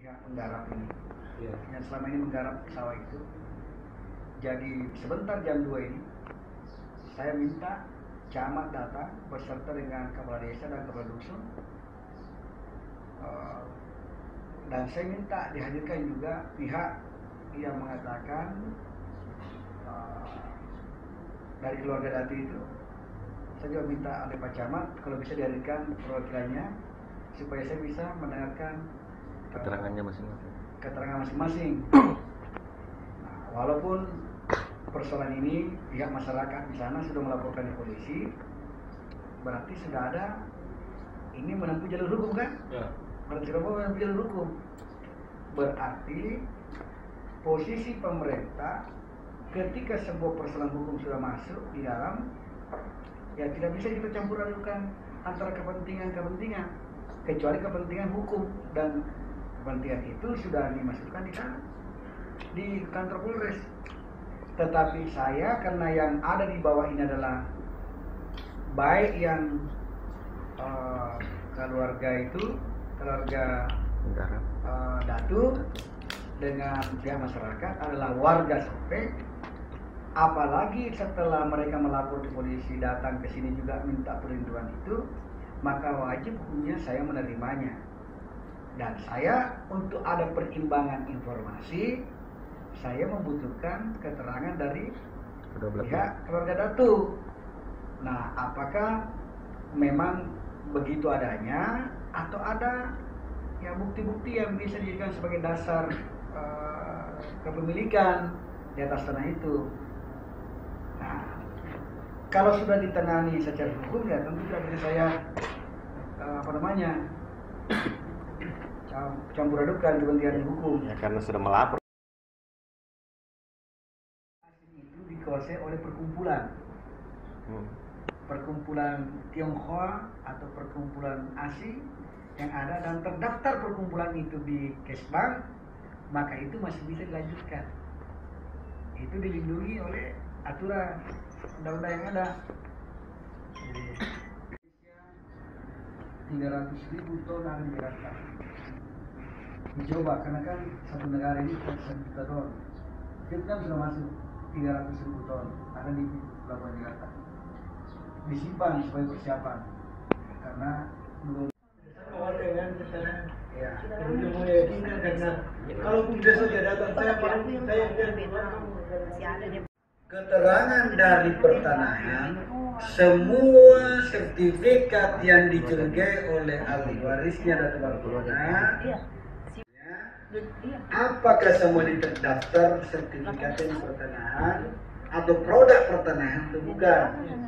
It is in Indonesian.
pihak menggarap ini, yang selama ini menggarap sawah itu. Jadi sebentar jam 2 ini saya minta camat datang beserta dengan kepala desa dan kepala dusun, dan saya minta dihadirkan juga pihak yang mengatakan dari keluarga Dati itu. Saya juga minta oleh Pak Camat kalau bisa dihadirkan perwakilannya supaya saya bisa mendengarkan keterangannya masing-masing. Keterangan masing-masing. Nah, walaupun persoalan ini pihak masyarakat di sana sudah melaporkan ke polisi, berarti sudah ada ini menempuh jalur hukum kan? Ya. Berarti sudah menempuh jalur hukum. Berarti posisi pemerintah ketika sebuah persoalan hukum sudah masuk di dalam, ya tidak bisa kita campur adukan antara kepentingan-kepentingan, kecuali kepentingan hukum, dan kepentingan itu sudah dimasukkan di sana di kantor Polres. Tetapi saya karena yang ada di bawah ini adalah baik yang keluarga itu, keluarga Datu dengan pihak masyarakat adalah warga Sope. Apalagi setelah mereka melapor ke polisi, datang ke sini juga minta perlindungan itu, maka wajib hukumnya saya menerimanya. Dan saya untuk ada perimbangan informasi, saya membutuhkan keterangan dari pihak keluarga Datu. Nah, apakah memang begitu adanya atau ada ya bukti-bukti yang bisa dijadikan sebagai dasar kepemilikan di atas tanah itu. Nah, kalau sudah ditangani secara hukum ya tentu tidak bisa saya campur adukan kepentingan hukum. Ya karena sudah melapor. Itu dikuasai oleh perkumpulan. Perkumpulan Tionghoa atau perkumpulan asing yang ada dan terdaftar perkumpulan itu di Kesbang, maka itu masih bisa dilanjutkan. Itu dilindungi oleh aturan undang-undang yang ada. 300.000 ton akan digerakkan. Dicoba karena kan satu negara ini 1 juta ton. Vietnam sudah masuk 300.000 ton akan dilakukan Jakarta. Disimpan sebagai persiapan karena belum. Ya. Karena kalaupun besok dia datang saya keterangan dari pertanahan, semua sertifikat yang dicurigai oleh ahli warisnya Datu Bartolona, apakah semua terdaftar sertifikat pertanahan atau produk pertanahan itu bukan?